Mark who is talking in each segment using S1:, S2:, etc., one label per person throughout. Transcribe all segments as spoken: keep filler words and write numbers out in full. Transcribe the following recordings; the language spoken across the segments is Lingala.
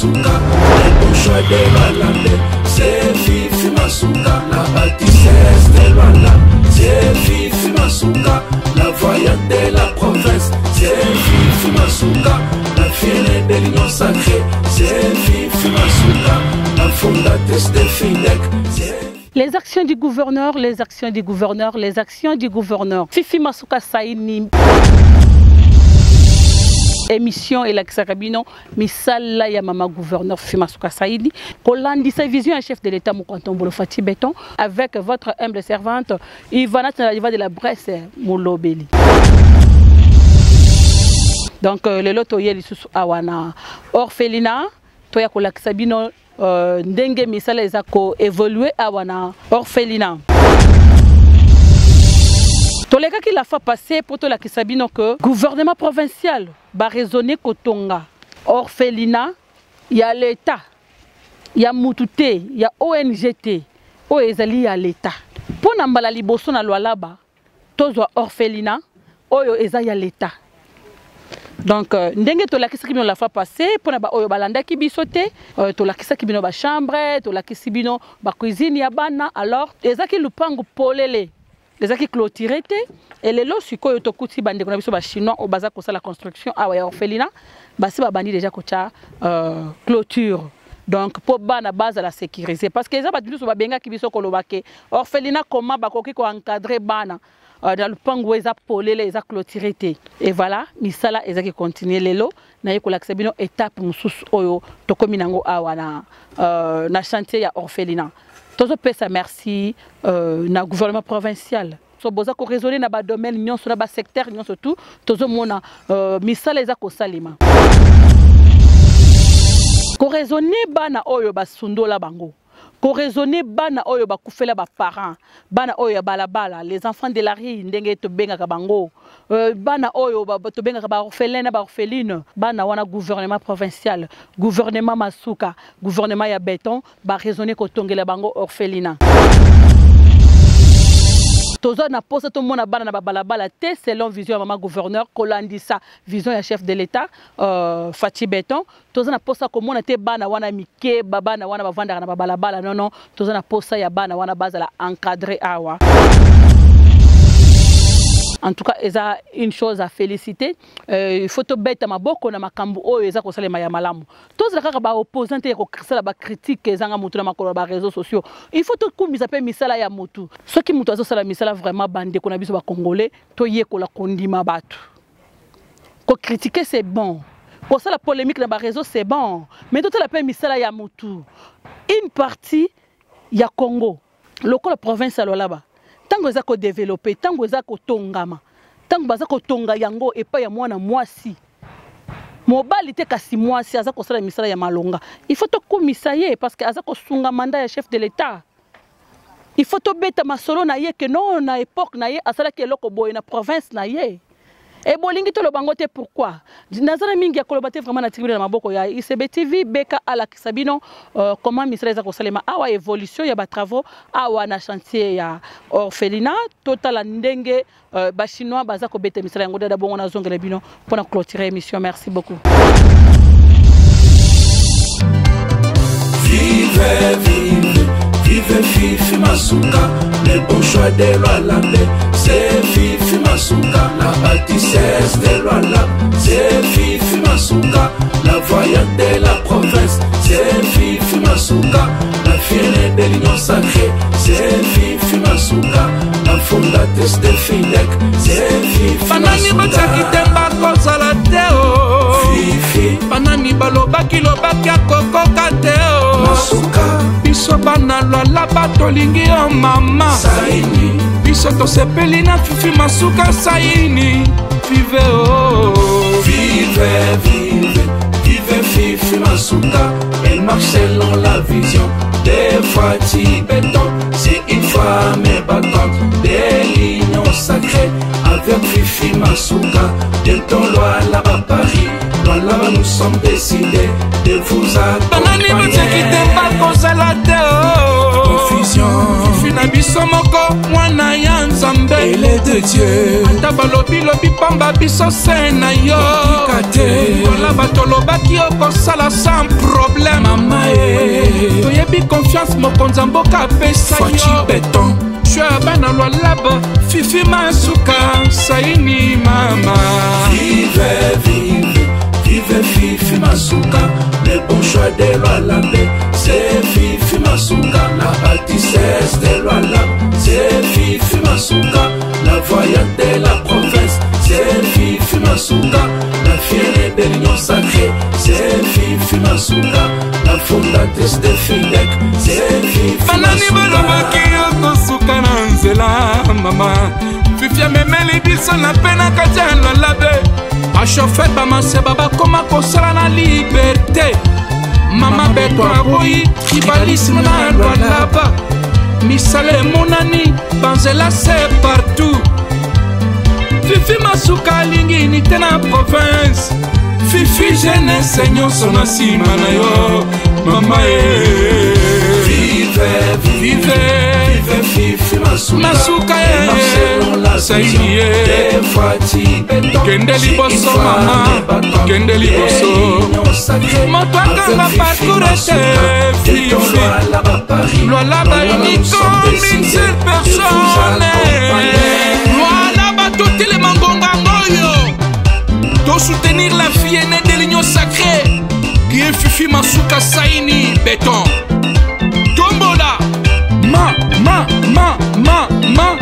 S1: Masuka, les bons choix des Balandais. C'est Fifi Masuka, la bâtissesse des Luala. C'est Fifi Masuka, la voyante de la province. C'est Fifi Masuka, la fière de l'union sacrée. C'est Fifi Masuka, la fondatrice de Findec.
S2: Les actions du gouverneur, les actions du gouverneur, les actions du gouverneur. Fifi Masuka Saini. Émission et la Kisakabino, Misala ya mama gouverneur Fifi Masuka Saini. Kolandi sa vision un chef de l'État Moukantombo Fati Béton avec votre humble servante Ivana Tnaliva de la Bresse Moulobeli. Donc le loto yeli susu awana orphelinat toya kolakisabino Euh, ndenge misala ezako évoluer awana orphelinat. Toleka qui la fa passer pour to la kisabino que gouvernement provincial ba raisonner kotonga orphelinat, il y a l'état, il y a Mutute, il y a O N G T, o ezali ya l'état. Pour nambala liboso na lwalaba tozwa orphelinat oyo eza ya l'état. Donc, ndenge to lakisa kibino la fa passer pour na ba oyo balanda ki bisote, to lakisa kibino ba chambre, to lakisa kibino ba cuisine ya bana. Alors, ezaki lupangu polele, ezaki clôturé te et lelo sikoyo to kuti bande kona biso ba chinois au baza ko la construction awa ya orphelinat, basi ba bandi déjà ko cha euh, clôture. Donc, pour bana base à la sécuriser parce que ça ba biso ba benga ki biso ko lobake orphelinat comment ba koki ko encadrer bana. Dans le pango eza polele eza clôturé et voilà misala eza qui continue lelo na yeko laksabino étape mususu oyo tokomi nango awa na euh, na chantier ya orphelinat tozo pesa merci euh, na gouvernement provincial so boza ko raisonner na ba domaine nyonso na ba secteur nyonso tout tozo mona euh, misala eza ko salima ko raisonner bana oyo basundola bango. Pour raisonner bana oyo bakufela ba parents bana oyo balabala les enfants de la rue ndenge to benga kabango euh, bana oyo ba to benga ba orphelin ba orpheline bana wana gouvernement provincial gouvernement Masuka gouvernement ya béton ba raisonner ko tongela bango orphelinat. Tozo na posa to mona bana na balabala te selon vision maman gouverneur kolandisa vision ya chef de l'État euh, Fati Béton tozo na posa ko mona te bana wana mike bana wana bavanda na balabala non non tozo na posa ya bana wana bazala encadrer awa. En tout cas, il y a une chose à féliciter. Euh, il faut te bête ma boko na makambu oyo eza ko salema ya malamu. Tous les cas ba opposants te ko krisa ba critique ezanga mutu na makolo ba réseaux sociaux. Il faut te kumisa pe misala ya mutu. Ce qui mutu azo sala misala vraiment bande ko na biso ba congolais to ye ko la kondima batu. Ko critiquer c'est bon. Ko sala polémique na ba réseaux c'est bon. Mais tout la pe misala ya mutu. Une partie ya Congo. Lokola province alo là-bas. Tango za ko développer, tango za ko tongama, tango baza ko tonga yango epa ya mwana mwasi. Mobali te kasi mwasi aza ko sala misala ya malonga. Il faut to komisa ye parce que aza ko sunga mandat ya chef de l'État. Il faut to beta masolo na ye que non na époque na ye asala ke loko boy na province na ye. Et bolingi to lo bangote pourquoi? Nazana mingi ya kolobate vraiment na tribune na maboko ya I C B T V beka ala kisabino euh, comment misala za ko salema awa évolution ya ba travaux awa na chantier ya orphelinat total ndenge euh, ba chinois baza ko bete misala ngo da bongo na zongela bino pour na clôturer émission. Merci beaucoup.
S1: Vive vive vive Fifi Masuka, les bons choix des Lualandais. C'est Fifi Masuka, la bâtissesse des Luala. C'est Fifi Masuka, la voyante de la province. C'est Fifi Masuka, la fière de l'union sacrée. C'est Fifi Masuka, la fondatrice de Findec. C'est Fifi Masuka. Fifi
S3: Panani balobaki lobaki akoko kateo
S1: Masuka
S3: biso bana lwala batolingi yo mama
S1: Saini
S3: biso tosepeli na Fifi Masuka Saini vive oh
S1: vive vive vive Fifi Masuka. Elle marche selon la vision des Fati Béton. C'est une femme battante des lignes sacrées avec Fifi Masuka. Bientôt Luala à Paris. Luala nous sommes décidés de vous accompagner.
S3: Banani motsekite pas konsalate oh
S1: confusion
S3: Fifi na biso moko mwana ya nzambe
S1: ele de Dieu
S3: ata balobi lobi pamba biso se na yo kola bato lobaki okosala sans problème
S1: mama e
S3: toyebi confiance mokonzi ya mboka apesa yo
S1: beton
S3: shwa bana lwalaba fifi masuka saini mama
S1: vive vive vive fifi masuka le bon choix de Lualambe c'est fifi masuka la bâtissesse de Lualambe c'est fifi masuka la voyante de la province c'est fifi masuka la fière de l'union sacrée c'est fifi masuka la fondatrice de Fidec c'est fifi
S3: banani balobaki okosuka na nzela mama fifi amemeli biso na pe na kati ya Lualabe bashofe bamaseba bakoma kosala na liberté mama beto aboyi kibalisima na Lualaba misala emonani banzela se partout fifi masuka alingi unité na province fifi jeunesse nyonso na nsima na yo mama e
S1: vive vive vive fifi masuka
S3: masuka e saini ye kende liboso mama kende liboso moto akanga parcours ete fifi Lualaba uniko mille personnes Lualaba totile mangonga ngoyo to soutenir la fille aînée de l'union sacrée qui est Fifi Masuka Saini Béton Tombola ma ma ma ma ma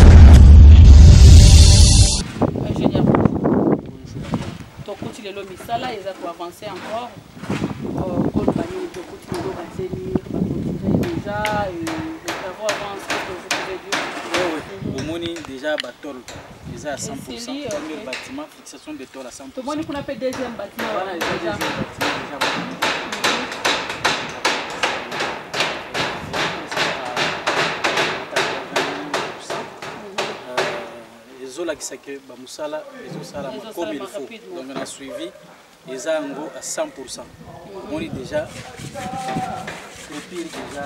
S2: ingénieur tokuti lelo misala eza koavance encore kolobani tokuti lelo bazeli bakontinue déjà les travaux avancent que vous pouvez dire
S4: omoni déjà batol déjà à cent pour cent premier bâtiment fixation de tôle à cent pour cent
S2: tomoni kuna pe deuxième bâtiment
S4: voilà déjà deuxième bâtiment déjà ezolakisa ke bamusala ezosala comme il faut donc on a suivi eza yango à cent pour cent omoni déjà le pire déjà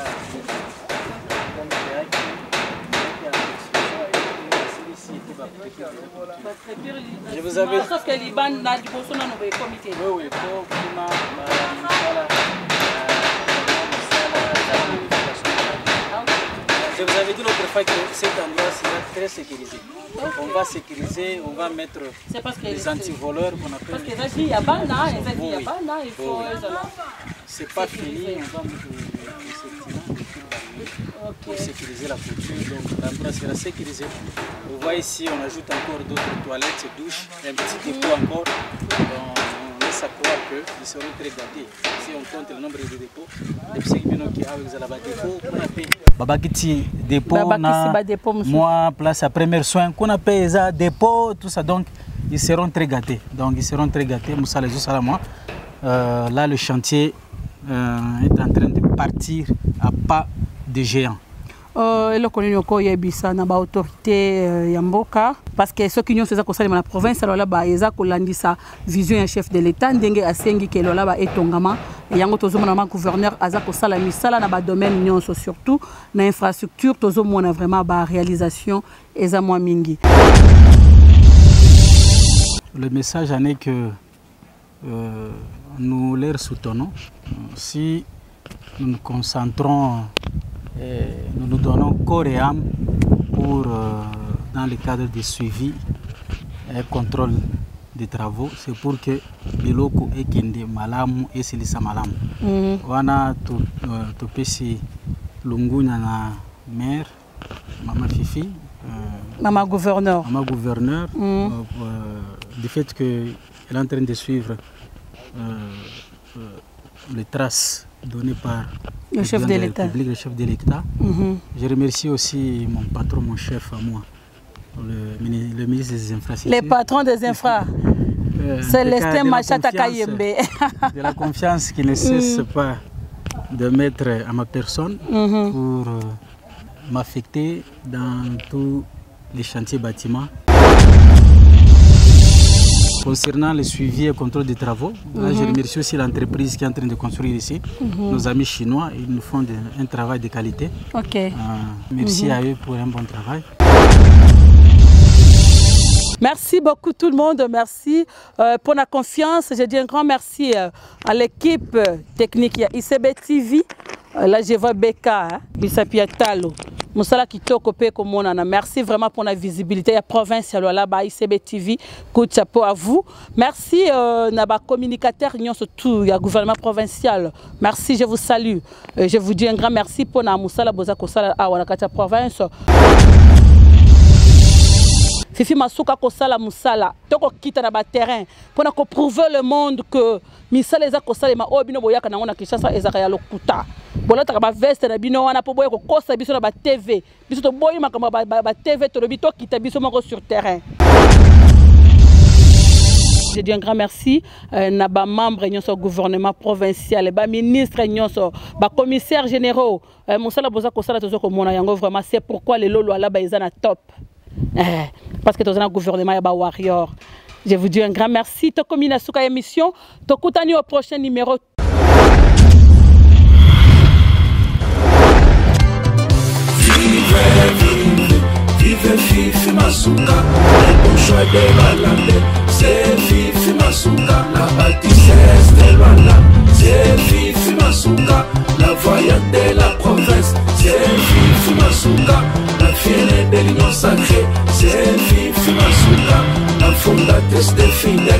S4: je vous avais
S2: sauf que Liban n'a du bon son dans nos comités.
S4: Oui, oui, pour climat, je vous avais dit l'autre fois que cet endroit sera très sécurisé. On va sécuriser, on va mettre les antivoleurs qu'on appelle.
S2: Parce que là, il y a Bana, il faut.
S4: C'est pas fini, on va mettre les sécurité pour sécuriser la couture. Donc l'endroit sera sécurisé. Vous voyez ici, on ajoute encore d'autres toilettes, douches, un petit dépôt encore. On laisse à croire qu'ils seront très gâtés. Si on compte le nombre de dépôts, les psy qui avec la dépôt, on a payé. Babakiti dépôt, moi place à premier soin, qu'on a payé ça dépôt, tout ça. Donc ils seront très gâtés. Donc ils seront très gâtés. Moussa les moi. Euh, là le chantier euh, est en train de partir à pas de géant.
S2: eloko nini okoyebisa na baautorité ya mboka parce que soki nyonso eza kosalema na province Lualaba eza kolandisa vision ya chef de l'état ndenge asengi ke Lualaba etongama yango tozomona ma gouverneur aza kosala misala na badomaine nyonso surtout na infrastructure tozomona vraiment ba réalisation eza mwa mingi.
S4: Le message en est que euh, nous les soutenons si nous nous concentrons et nous nous donnons corps et âme pour, euh, dans le cadre du suivi et contrôle des travaux, c'est pour que biloko ekende malamu esilisa malamu. Wana to pesi lungunya na maire, mama Fifi, euh,
S2: mama gouverneur,
S4: mama gouverneur, mm. euh, euh, du fait qu'elle est en train de suivre euh, euh, les traces donné par
S2: le,
S4: le
S2: chef de l'État.
S4: Le chef de l'État. Mm-hmm. Je remercie aussi mon patron, mon chef à moi, le, le ministre des Infrastructures.
S2: Les patrons des infras. Euh, Célestin Machata Kayembe.
S4: De la confiance qui ne cesse mm. pas de mettre à ma personne mm-hmm. pour euh, m'affecter dans tous les chantiers bâtiments. Concernant le suivi et contrôle des travaux, là, mm-hmm. je remercie aussi l'entreprise qui est en train de construire ici. Mm-hmm. Nos amis chinois, ils nous font de, un travail de qualité.
S2: Okay.
S4: Euh, merci mm-hmm. à eux pour un bon travail.
S2: Merci beaucoup tout le monde, merci euh, pour la confiance. Je dis un grand merci euh, à l'équipe technique I C B T V. Euh, là je vois Beka, hein, Bisapia Talo. Moussala Kitoko Peko Monana. Merci vraiment pour la visibilité. Il y a province là-bas, I C B T V. Coup de chapeau à vous. Merci euh, Naba communicateur, surtout il y a gouvernement provincial. Merci, je vous salue. Euh, je vous dis un grand merci pour la Moussala Boza Kosala à Wanakata province. Fifi Masuka Kosala Moussala. Toko kita na ba terrain pour na ko prouver le monde que misala eza kosala ma obino boyaka na ngona Kinshasa ezaka ya lokuta. Bolata ba veste na bino wana po boya ko kosa biso na ba T V. Biso to boyi makamba ba, ba, ba T V to lobi to kita biso moko sur terrain. Je dis un grand merci euh, na ba membre nyonso gouvernement provincial, ba ministre nyonso, ba commissaire généraux. Euh, Moussala boza kosala tozo ko mona yango vraiment c'est pourquoi les lolo là ba ezana top. Eh, parce que dans un gouvernement, il y a des warriors. Je vous dis un grand merci. Tu as Souka émission. Tu as au prochain numéro.
S1: Vive, vive, vive Fifi Masuka. Les bourgeois de Valande. C'est Fifi Masuka. La bâtissesse de Luanda. C'est Fifi Masuka. La voyante de la province. C'est Fifi Masuka. La fière de l'union sacrée, c'est Fifi Masuka, la fondatrice des filles.